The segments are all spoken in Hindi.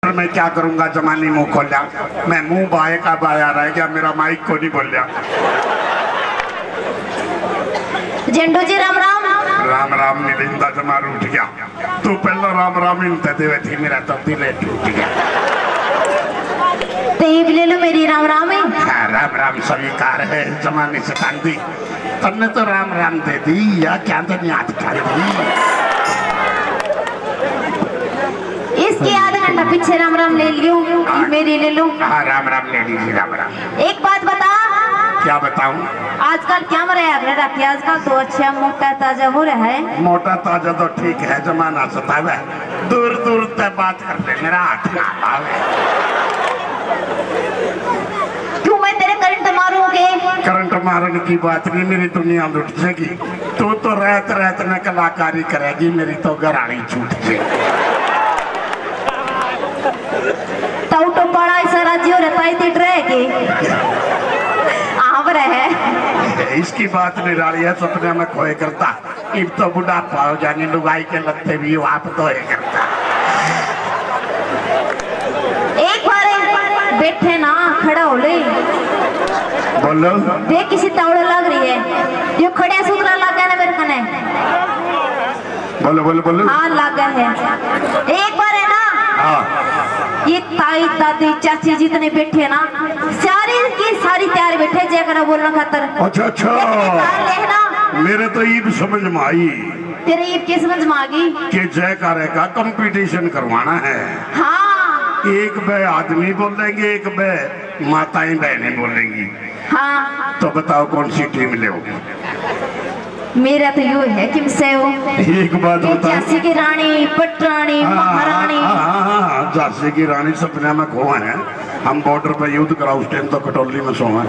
पर मैं क्या करूंगा, जमानी मुंह खोल लिया, मैं मुंह बाए का बाया रह गया, मेरा माइक को नहीं बोल लिया। झंडू जी राम राम। राम राम मिलिंदा जमार उठ गया, तू पहला राम राम इंते देवे थी, मेरा तो दिल टूट गया। तेब ले लो मेरी राम राम है। हाँ, राम राम स्वीकार है जमाने से तांदी, तन्ने तो राम राम दे दी या क्या तो नहीं याद कर दी। इसके आधा घंटा पीछे राम राम ले लियो, मेरी ले लो। हाँ राम राम ले लीजिए राम राम। एक बात बता। क्या बताऊं? आजकल क्या मरा है राखी, आजकल तो अच्छा मोटा ताजा हो रहा है। मोटा ताजा तो ठीक है, जमाना सतावे, दूर दूर तक बात कर ले, मेरा हाथ ना आवे। क्यों मैं तेरे करंट मारूंगे? करंट मारने की बात नहीं, मेरी दुनिया लुट जाएगी। तू तो रहते रहते न कलाकारी करेगी, मेरी तो घरानी छूट जाएगी। ताऊ तो बड़ा ऐसा राज्य रहता है रहेगी है। इसकी बात निराली है, सपने में खोए करता, इब तो बुढ़ापा हो जाने, लुगाई के लगते भी आप तो है करता। एक बार बैठे ना खड़ा हो ले, बोलो। देख किसी तावड़े लग रही है, यो खड़े सूत्रा लग गया ना मेरे कने। बोलो बोलो बोलो। हाँ लग गया है। एक बार है ना, हाँ ये ताई दादी चाची जितने बैठे ना, सारी की सारी तैयार बैठे जय करा बोलना खातर। अच्छा अच्छा, मेरे तो ईब समझ में आई। तेरे ईब की समझ में आ गई कि जयकारे का कंपटीशन करवाना है। हाँ, एक बे आदमी बोलेंगे, एक बे माताएं बहनें बोलेंगी। हाँ तो बताओ कौन सी टीम ले? मेरा तो यू है कि एक बात बता, झांसी की रानी, पटरानी, महारानी। झांसी की रानी सपने में खोए हैं, हम बॉर्डर पे युद्ध करा उस टाइम तो कटोली में सोए।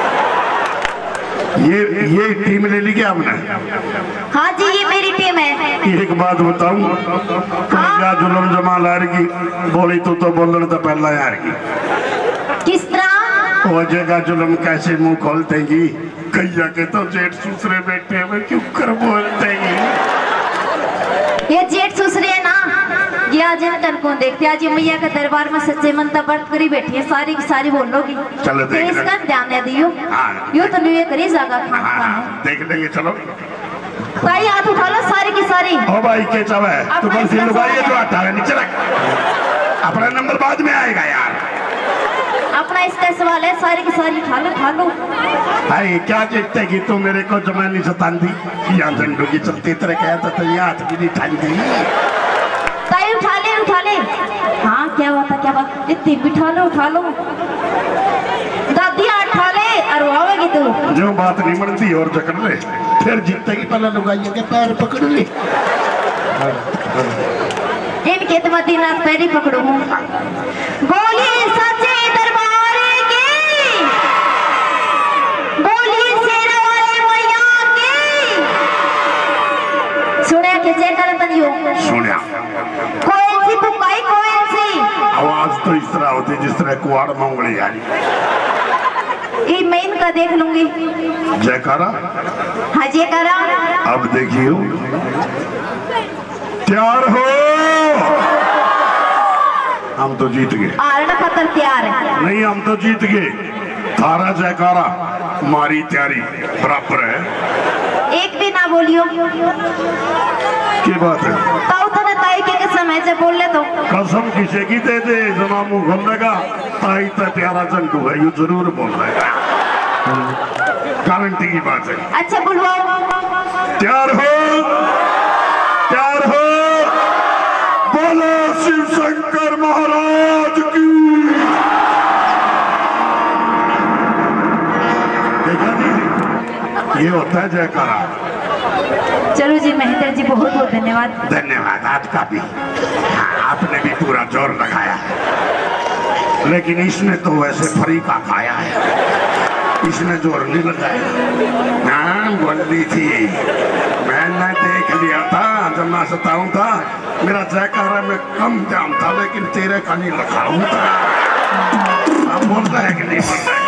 ये टीम ले ली क्या आपने? हाँ जी, ये मेरी टीम है। एक बात बताऊं, क्या जुलम जमा लाएगी बोली तू तो बोलने तो पहला यार की। किस तरह वो जगह जुलम कैसे मुंह खोलते गी, कैया के तो जेठ ससुरे बैठे हुए क्यों कर बोलते गी। ये जेठ ससुरे है ना, ये आज इनकन को देखते, आज ये मैया के दरबार में सच्चे मन तक व्रत करी बैठी है, सारी की सारी बोलोगी। चलो देख इसका ध्यान है दियो। हाँ, यो तो नहीं करी जागा खाना है, देख लेंगे। चलो भाई हाथ उठा लो सारी की सारी। ओ भाई के चवे तू बस ये लुगाई जो हटा है नीचे रख, अपना नंबर बाद में आएगा यार। अपना इसका सवाल है, सारी की सारी खा लो। भाई क्या जीतेगी तू, मेरे को जमानी सतांदी या झंडू की चलती तरह कहता तो ये हाथ भी नहीं ठांदी। ताई उठा ले। हाँ क्या बात, इतनी उठा लो। दादी उठा ले, अरवावेगी तू। जो बात नहीं बनती और जकड़ ले, फिर जीतेगी पहले लुगाई के पैर पकड़ ले। इनके तो मती रात पैर ही पकड़ू। बोली सच्चे दरबार की, बोली शेरा वाली मैया की। सुने के जय कर तनियो सुनिया। कोई सी पुकाई, कोई सी आवाज तो इस तरह होती जिस तरह कुआड़ मंगली आई। ये मैं इनका देख लूंगी। जयकारा। हाँ जयकारा। अब देखियो, तैयार हो? हम तो जीत गए। आरना खतर तैयार है। नहीं, हम तो जीत गए। थारा जयकारा मारी तैयारी बराबर है। एक भी ना बोलियो। क्या बात है? ताऊ तो ताई के कसम है, जब बोल ले तो कसम किसे की दे दे, जना मुंह खोल लेगा ताई तो प्यारा झंडू है, ये जरूर बोल रहेगा, गारंटी की बात है। अच्छा बुलवाओ। तैयार हो? तैयार हो? बोलो शिव शंकर महाराज की। देखा नहीं, ये होता है जयकारा। चलो जी महेंद्र जी, बहुत बहुत धन्यवाद। धन्यवाद आपका भी। हाँ, आपने भी पूरा जोर लगाया है, लेकिन इसने तो वैसे फरीका खाया है, इसने जोर नहीं लगाया। हाँ बोल दी थी, मैंने देख लिया था जब मैं सताऊं था, मेरा जयकारा में कम जाम था, लेकिन तेरे का नहीं लगाऊं था। आप बोलता है कि नहीं बोलता है?